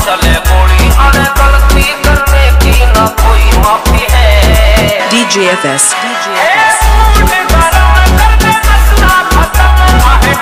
चले गोली, अरे गलती करने की ना कोई माफी है। DJFS